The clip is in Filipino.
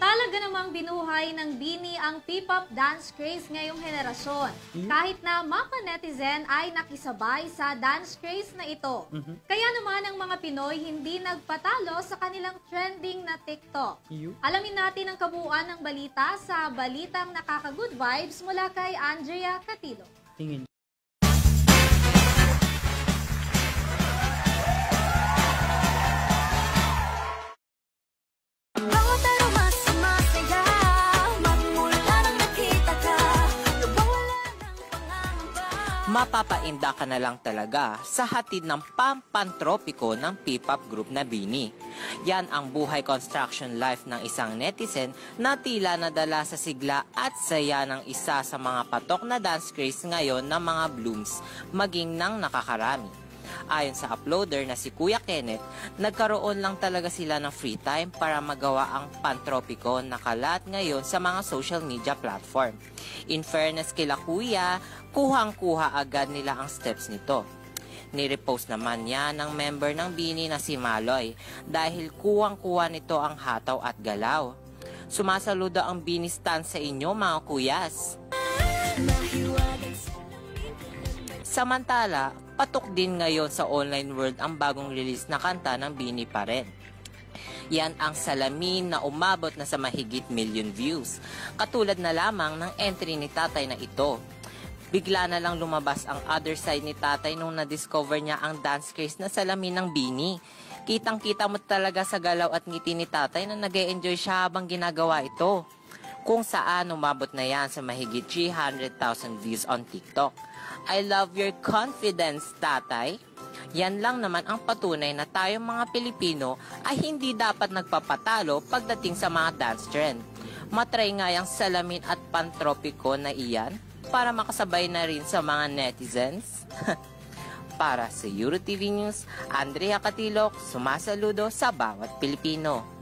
Talaga namang binuhay ng BINI ang P-pop dance craze ngayong henerasyon. Kahit na mga netizen ay nakisabay sa dance craze na ito. Kaya naman ang mga Pinoy hindi nagpatalo sa kanilang trending na TikTok. Alamin natin ang kabuuan ng balita sa Balitang Nakaka-Good Vibes mula kay Andrea Catilo. Tingin. Mapapainda ka na lang talaga sa hatid ng pampantropiko ng P-pop group na BINI. Yan ang buhay construction life ng isang netizen na tila nadala sa sigla at saya ng isa sa mga patok na dance craze ngayon ng mga blooms, maging ng nakakarami. Ayon sa uploader na si Kuya Kenneth, nagkaroon lang talaga sila ng free time para magawa ang pantropiko na kalat ngayon sa mga social media platform. In fairness kila Kuya, kuhang-kuha agad nila ang steps nito. Nirepost naman niya ng member ng BINI na si Maloy dahil kuhang-kuha nito ang hataw at galaw. Sumasaludo ang BINI stand sa inyo mga kuyas. Samantala, patok din ngayon sa online world ang bagong release na kanta ng BINI pa rin. Yan ang Salamin na umabot na sa mahigit million views. Katulad na lamang ng entry ni Tatay na ito. Bigla na lang lumabas ang other side ni Tatay nung na-discover niya ang dance craze na Salamin ng BINI. Kitang-kita mo talaga sa galaw at ngiti ni Tatay na nag-e-enjoy siya habang ginagawa ito. Kung saan umabot na yan sa mahigit 300,000 views on TikTok. I love your confidence, Tatay. Yan lang naman ang patunay na tayong mga Pilipino ay hindi dapat nagpapatalo pagdating sa mga dance trend. Matry nga yung Salamin at pantropiko na iyan para makasabay na rin sa mga netizens. Para sa EuroTV News, Andrea Catilok, sumasaludo sa bawat Pilipino.